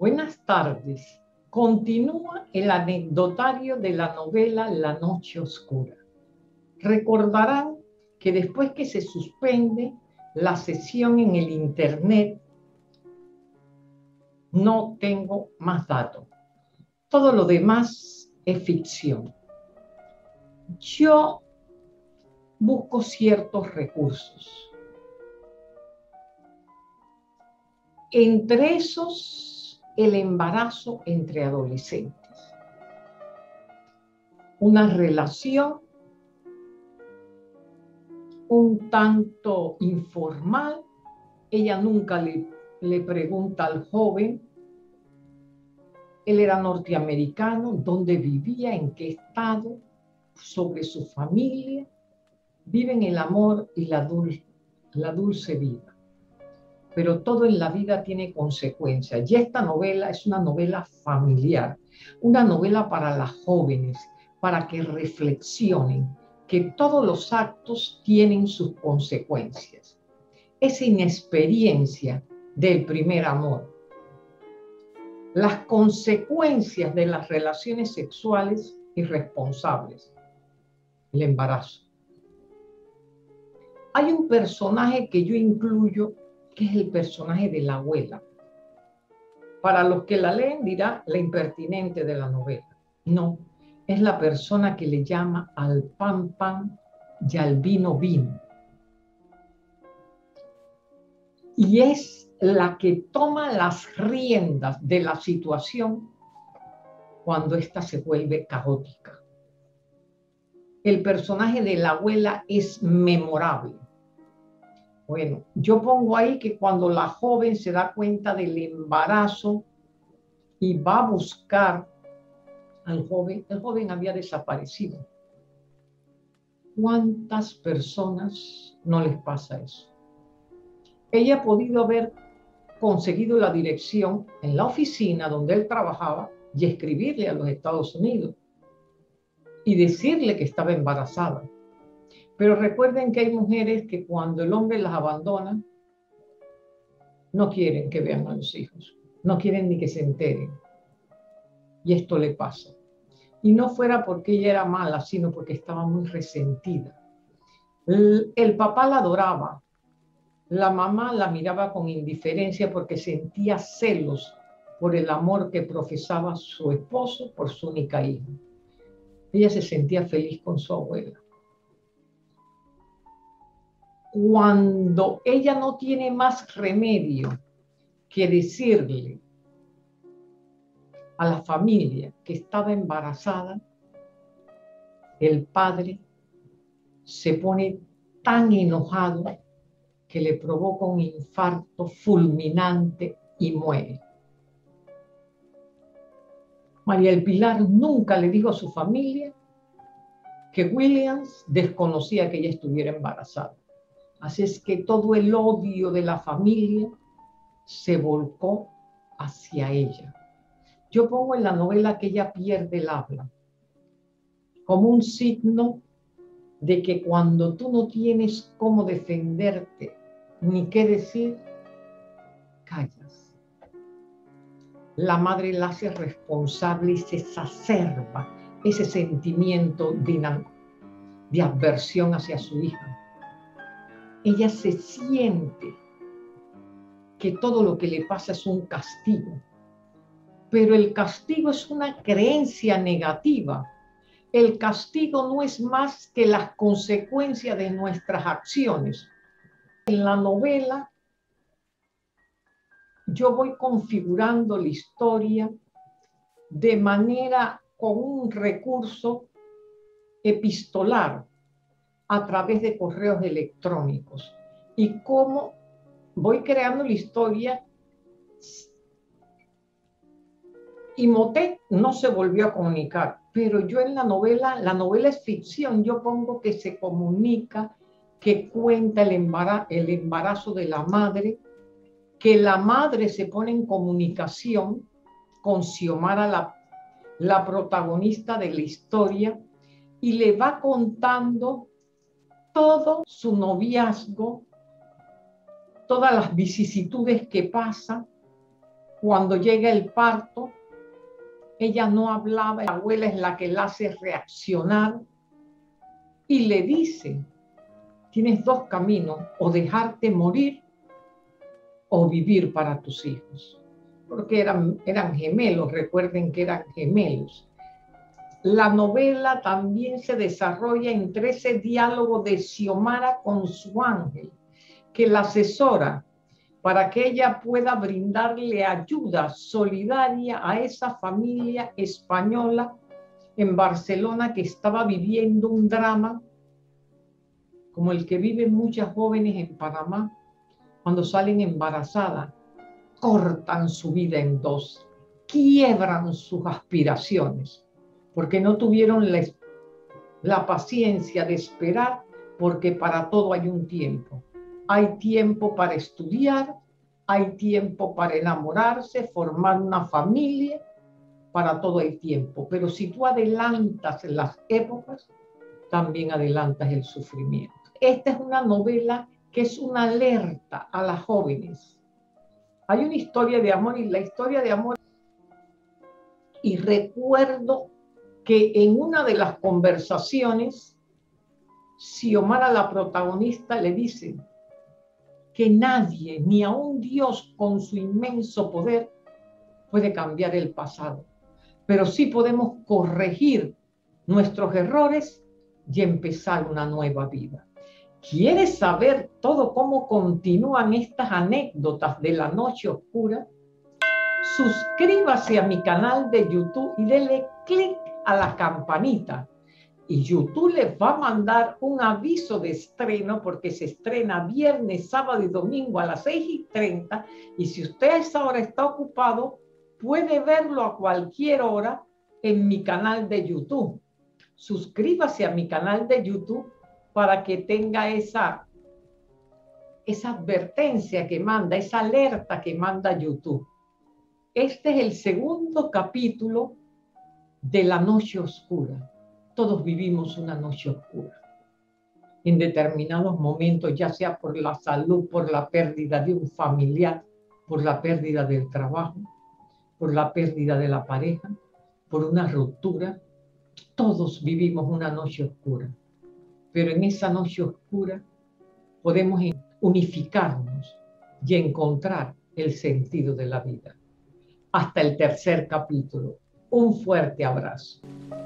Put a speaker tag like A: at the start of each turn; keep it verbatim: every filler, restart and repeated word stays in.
A: Buenas tardes. Continúa el anecdotario de la novela La Noche Oscura. Recordarán que después que se suspende la sesión en el internet, no tengo más datos. Todo lo demás es ficción. Yo busco ciertos recursos. Entre esos, el embarazo entre adolescentes. Una relación un tanto informal. Ella nunca le, le pregunta al joven. Él era norteamericano, dónde vivía, en qué estado, sobre su familia. Viven el amor y la dulce, la dulce vida. Pero todo en la vida tiene consecuencias. Y esta novela es una novela familiar, una novela para las jóvenes, para que reflexionen que todos los actos tienen sus consecuencias. Esa inexperiencia del primer amor. Las consecuencias de las relaciones sexuales irresponsables. El embarazo. Hay un personaje que yo incluyo, que es el personaje de la abuela. Para los que la leen dirá la impertinente de la novela. No, es la persona que le llama al pan pan y al vino vino. Y es la que toma las riendas de la situación cuando ésta se vuelve caótica. El personaje de la abuela es memorable. Bueno, yo pongo ahí que cuando la joven se da cuenta del embarazo y va a buscar al joven, el joven había desaparecido. ¿Cuántas personas no les pasa eso? Ella ha podido haber conseguido la dirección en la oficina donde él trabajaba y escribirle a los Estados Unidos y decirle que estaba embarazada. Pero recuerden que hay mujeres que cuando el hombre las abandona, no quieren que vean a los hijos, no quieren ni que se enteren. Y esto le pasa. Y no fuera porque ella era mala, sino porque estaba muy resentida. El, el papá la adoraba, la mamá la miraba con indiferencia porque sentía celos por el amor que profesaba su esposo por su única hija. Ella se sentía feliz con su abuela. Cuando ella no tiene más remedio que decirle a la familia que estaba embarazada, el padre se pone tan enojado que le provoca un infarto fulminante y muere. María del Pilar nunca le dijo a su familia que Williams desconocía que ella estuviera embarazada. Así es que todo el odio de la familia se volcó hacia ella. Yo pongo en la novela que ella pierde el habla, como un signo de que cuando tú no tienes cómo defenderte ni qué decir, callas. La madre la hace responsable y se exacerba ese sentimiento de, de aversión hacia su hija. Ella se siente que todo lo que le pasa es un castigo, pero el castigo es una creencia negativa. El castigo no es más que las consecuencias de nuestras acciones. En la novela yo voy configurando la historia de manera con un recurso epistolar a través de correos electrónicos y cómo voy creando la historia. Imhotep no se volvió a comunicar, pero yo en la novela, la novela es ficción, yo pongo que se comunica, que cuenta el embarazo, el embarazo de la madre, que la madre se pone en comunicación con Xiomara, la, la protagonista de la historia, y le va contando todo su noviazgo, todas las vicisitudes que pasa, Cuando llega el parto, ella no hablaba, la abuela es la que la hace reaccionar y le dice, tienes dos caminos, o dejarte morir o vivir para tus hijos. Porque eran, eran gemelos, recuerden que eran gemelos. La novela también se desarrolla entre ese diálogo de Xiomara con su ángel, que la asesora para que ella pueda brindarle ayuda solidaria a esa familia española en Barcelona que estaba viviendo un drama como el que viven muchas jóvenes en Panamá cuando salen embarazadas, cortan su vida en dos, quiebran sus aspiraciones, porque no tuvieron la, la paciencia de esperar, porque para todo hay un tiempo. Hay tiempo para estudiar, hay tiempo para enamorarse, formar una familia, para todo hay tiempo. Pero si tú adelantas las épocas, también adelantas el sufrimiento. Esta es una novela que es una alerta a las jóvenes. Hay una historia de amor y la historia de amor. Y recuerdo que en una de las conversaciones, Xiomara, la protagonista, le dice que nadie, ni aun Dios con su inmenso poder, puede cambiar el pasado. Pero sí podemos corregir nuestros errores y empezar una nueva vida. ¿Quieres saber todo cómo continúan estas anécdotas de la noche oscura? Suscríbase a mi canal de YouTube y dele clic a la campanita. Y YouTube les va a mandar un aviso de estreno porque se estrena viernes, sábado y domingo a las seis y treinta. Y si usted a esa hora está ocupado, puede verlo a cualquier hora en mi canal de YouTube. Suscríbase a mi canal de YouTube para que tenga esa, esa advertencia que manda, esa alerta que manda YouTube. Este es el segundo capítulo de La Noche Oscura. Todos vivimos una noche oscura. En determinados momentos, ya sea por la salud, por la pérdida de un familiar, por la pérdida del trabajo, por la pérdida de la pareja, por una ruptura, todos vivimos una noche oscura. Pero en esa noche oscura podemos unificarnos y encontrar el sentido de la vida. Hasta el tercer capítulo. Un fuerte abrazo.